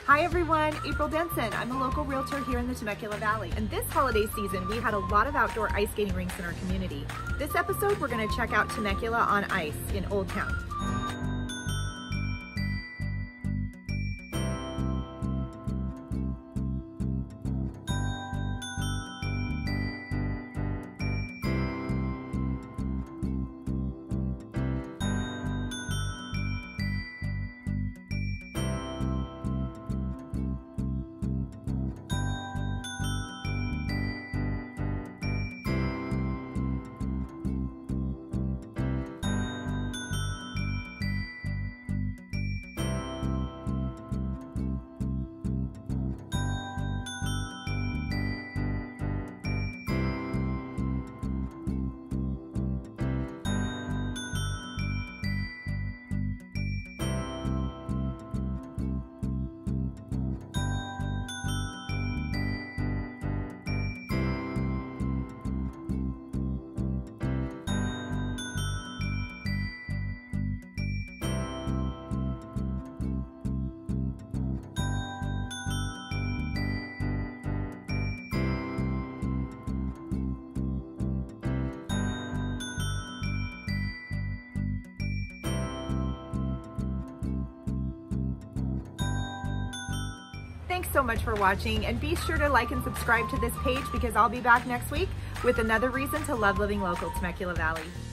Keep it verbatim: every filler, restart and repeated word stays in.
Hi everyone, April Denson. I'm a local realtor here in the Temecula Valley. And this holiday season, we had a lot of outdoor ice skating rinks in our community. This episode, we're gonna check out Temecula on Ice in Old Town. Thanks so much for watching, and be sure to like and subscribe to this page because I'll be back next week with another reason to love living local Temecula Valley.